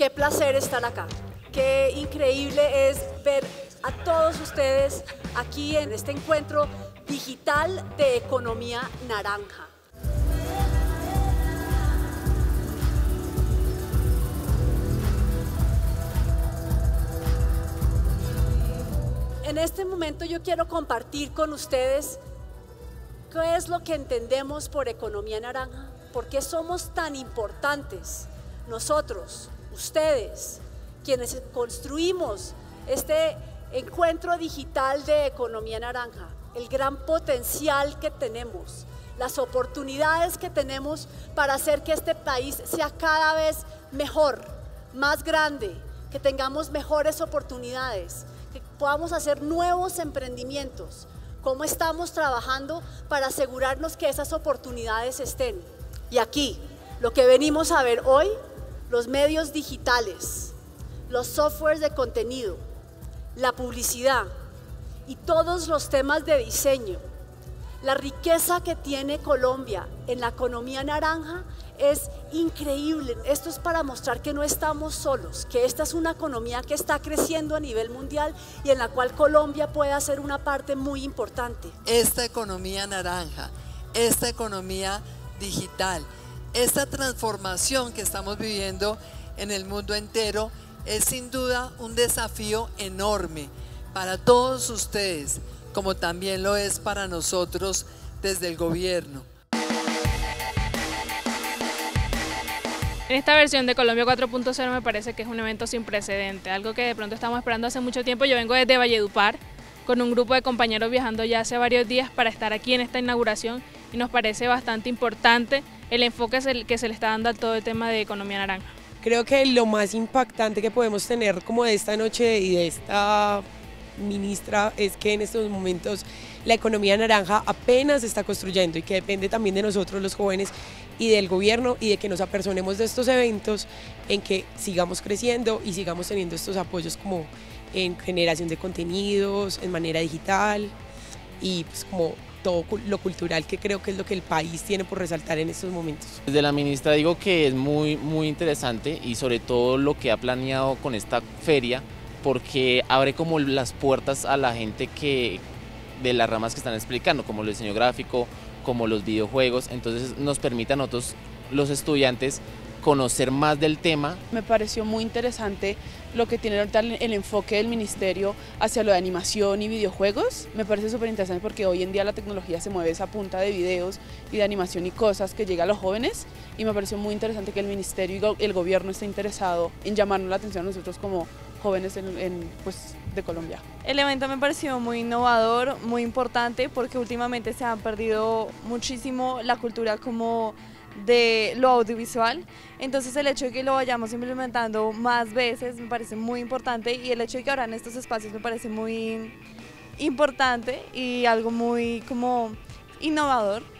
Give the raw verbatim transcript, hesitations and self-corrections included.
qué placer estar acá. Qué increíble es ver a todos ustedes aquí en este encuentro digital de economía naranja. En este momento yo quiero compartir con ustedes qué es lo que entendemos por economía naranja, por qué somos tan importantes nosotros, ustedes, quienes construimos este encuentro digital de economía naranja, el gran potencial que tenemos, las oportunidades que tenemos para hacer que este país sea cada vez mejor, más grande, que tengamos mejores oportunidades, que podamos hacer nuevos emprendimientos. ¿Cómo estamos trabajando para asegurarnos que esas oportunidades estén? Y aquí, lo que venimos a ver hoy, los medios digitales, los softwares de contenido, la publicidad y todos los temas de diseño. La riqueza que tiene Colombia en la economía naranja es increíble. Esto es para mostrar que no estamos solos, que esta es una economía que está creciendo a nivel mundial y en la cual Colombia puede hacer una parte muy importante. Esta economía naranja, esta economía digital, esta transformación que estamos viviendo en el mundo entero es sin duda un desafío enorme para todos ustedes, como también lo es para nosotros desde el gobierno. En esta versión de Colombia cuatro punto cero me parece que es un evento sin precedente, algo que de pronto estamos esperando hace mucho tiempo. Yo vengo desde Valledupar con un grupo de compañeros viajando ya hace varios días para estar aquí en esta inauguración y nos parece bastante importante el enfoque que se le está dando a todo el tema de economía naranja. Creo que lo más impactante que podemos tener como de esta noche y de esta ministra es que en estos momentos la economía naranja apenas se está construyendo y que depende también de nosotros los jóvenes y del gobierno y de que nos apersonemos de estos eventos en que sigamos creciendo y sigamos teniendo estos apoyos como en generación de contenidos, en manera digital y pues como todo lo cultural, que creo que es lo que el país tiene por resaltar en estos momentos. Desde la ministra digo que es muy, muy interesante y sobre todo lo que ha planeado con esta feria, porque abre como las puertas a la gente que de las ramas que están explicando, como el diseño gráfico, como los videojuegos, entonces nos permite a nosotros, los estudiantes, conocer más del tema. Me pareció muy interesante lo que tiene ahorita el enfoque del ministerio hacia lo de animación y videojuegos. Me parece súper interesante porque hoy en día la tecnología se mueve esa punta de videos y de animación y cosas que llega a los jóvenes y me pareció muy interesante que el ministerio y el gobierno esté interesado en llamarnos la atención a nosotros como jóvenes en, en, pues, de Colombia. El evento me pareció muy innovador, muy importante porque últimamente se ha perdido muchísimo la cultura como de lo audiovisual, entonces el hecho de que lo vayamos implementando más veces me parece muy importante y el hecho de que ahora en estos espacios me parece muy importante y algo muy como innovador.